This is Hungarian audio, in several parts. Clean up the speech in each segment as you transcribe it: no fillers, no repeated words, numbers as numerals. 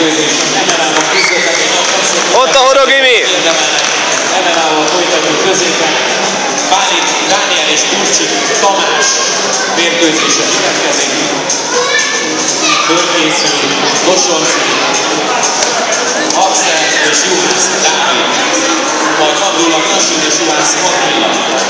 mérkőzés. Emerával küzdöttek egy nagy tapsot. Ott a Horogimi! Emerával folytatjuk középen. Bálint, Dániel és Kurcsik Tamás mérkőzése következik. Fölkészül Losonci, Axel és Juhász Dávid. Majd Abdullah Nasid és Juhász Attila.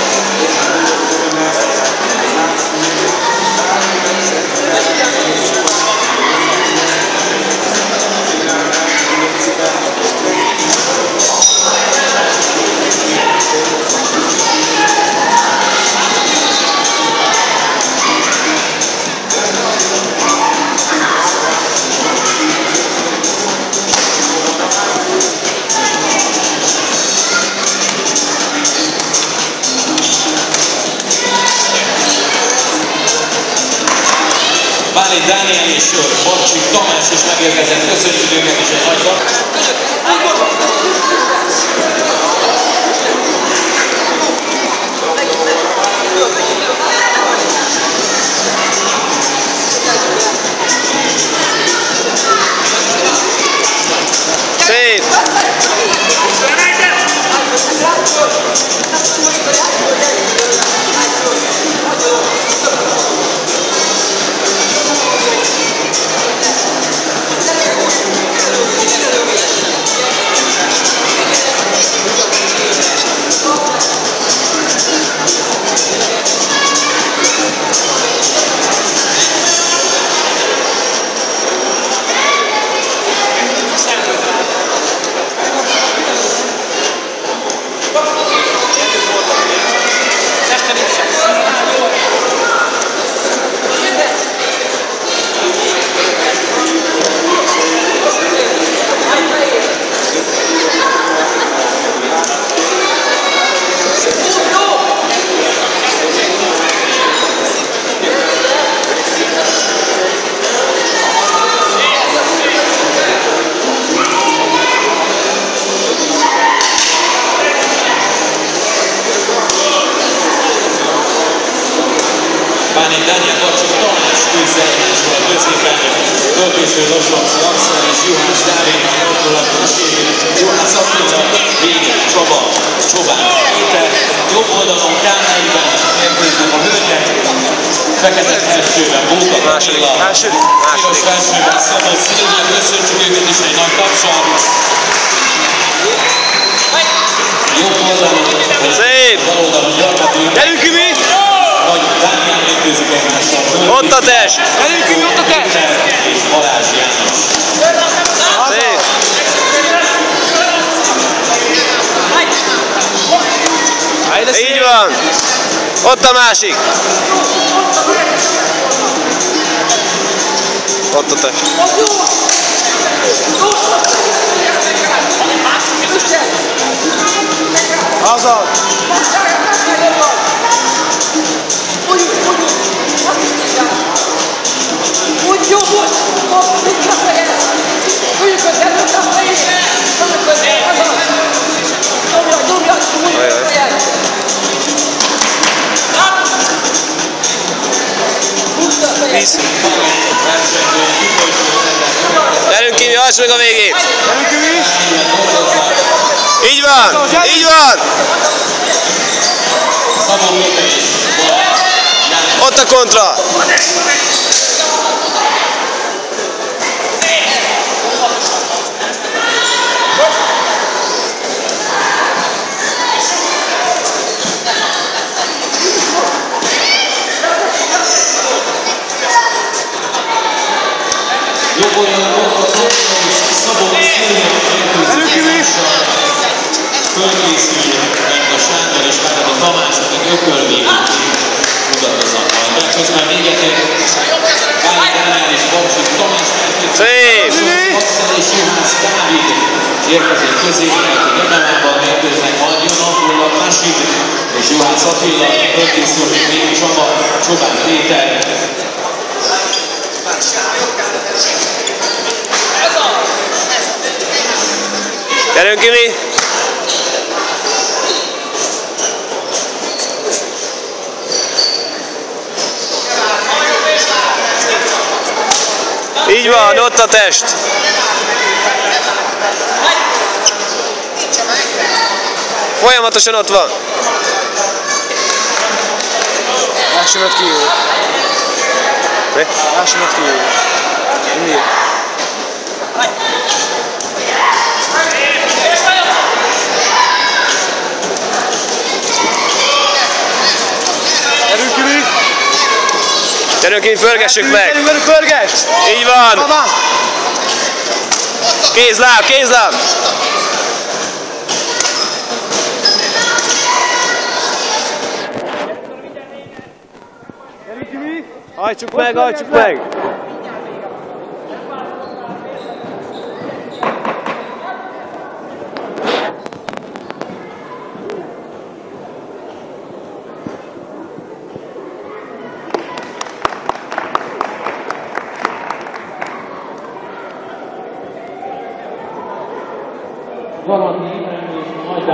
Bálint Dániel és Borcsik Tamás is megérkezett, köszönjük őket is egy nagyban. Szép! Bálint Dániel, Borcsik Tamás küzd egymásról a középen. Fölkészül Losonci, Axel és Juhász Dávid, Abdullah Nasid, Juhász Attila, Végén, Csaba, Csobán, Péter. Jobb oldalon Kármelyben érkeznek a hölgyek. Fekete felsőben Bóka Kamilla, piros felsőben Szabó Szilvia, köszönjük őket is egy nagy tapsal. Jobb oldalon, bal oldalon Gyarmatű. Gyerünk, Kimi! Nagy Dániel mérkőzik egymással. Ott a test! Gyerünk, Kimi, ott a test! És Balázs János. Szép! Így van! Ott a másik! Ott a test! Azaz! Úgy jó volt! Mit a fejed? Úgy, hogy előtt a fejed! Dobjad, úgy a fejed! Húzd a fejed! Gyerünk, Kimi, hajtsd meg a végét! Gyerünk, Kimi! Így van! Így van! Ott a kontra! Jobb oldalon ott a Szabó Szilvia fölkészül a Sándor és Várad a Tamás, akik ökölvégig mutatkoznak majd. Közben véget ér Bálint Dániel és Borcsik Tamás. Szép! Axel és Juhász Dávid érkezik középen, akik Emelában mérkőznek, majd jön Abdullah Nasid és Juhász Attila, fölkészül még Csaba, Csobán Péter. Gyerünk, Kimi! Így van, ott a test! Folyamatosan ott van. Lássam ki jó. Mi? Lássam ki jó. Miért? Gyerünk ki! Gyerünk ki, pörgessük meg. Gyerünk, pörgess! Így van. Mama! Kézláb, kézláb. Hajtsuk meg, hajtsuk meg. Valami